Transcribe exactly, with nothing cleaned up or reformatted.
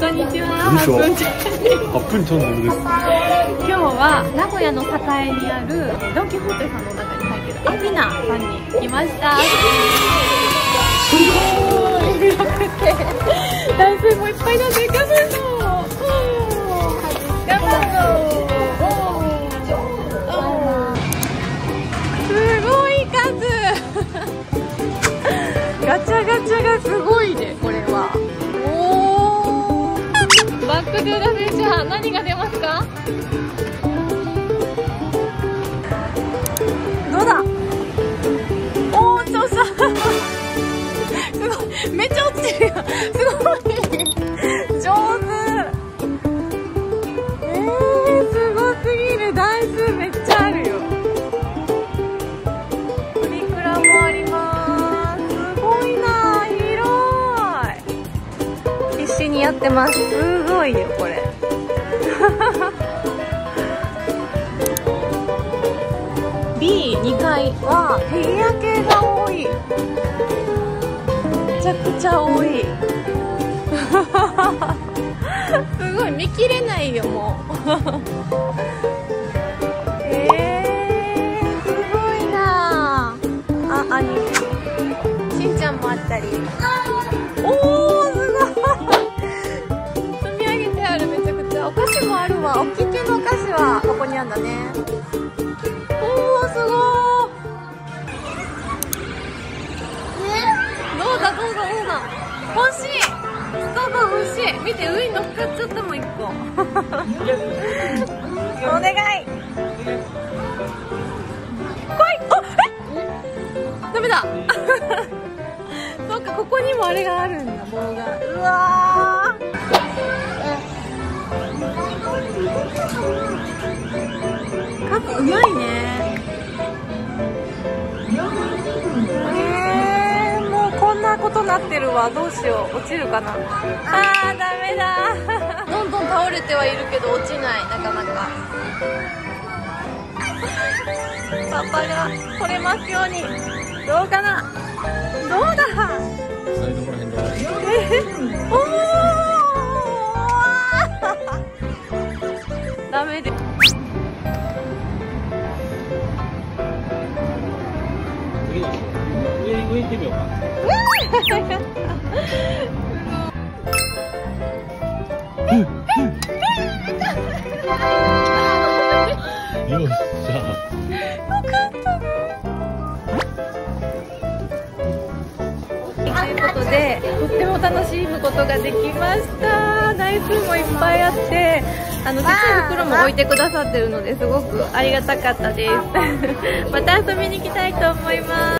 こんにちは。 はっぷんチャンネルです。 今日は名古屋の栄にあるドン・キホーテさんの中に入ってるアフィナさんに来ました。すごい広くて台数もいっぱいなんで頑張るぞ。頑張るぞ。すごい数ガチャガチャがすごいね、これは。おー、バックトゥーザフューチャー、何が出ますか？どうだ？おー、調査すごい、めっちゃ落ちてるよ。すごい上手。えー、すごすぎる。台数めっちゃあるよ。プリクラもあります。すごいな、広い。必死にやってます。すごいよこれビーに 階はフィギュア系が多い。めちゃくちゃ多いすごい、見切れないよもうえー、すごいなあ。あ、兄しんちゃんもあったり。おー、すごい積み上げてある。めちゃくちゃお菓子もあるわ。大きい系のお菓子はここにあるんだね。おー、すごー。どうだどうだどうだ。欲しい。そうそう、欲しい。見て、上に乗っかっちゃったもん、一個お願い。来い。あ、え、ダメだそうか、ここにもあれがあるんだ、棒が。うわー、カツうまいね。えー、もうこんなことなってるわ。どうしよう、落ちるかな。あー、ダメだどんどん倒れてはいるけど落ちない、なかなか。パパが取れますように。どうかな、どうだ。えー、おーダメです。 上に行ってみようか。よっしゃ。 よかったね。ということで、とっても楽しむことができました。台数もいっぱいあって、あの、実は袋も置いてくださってるので、すごくありがたかったです。また遊びに行きたいと思います。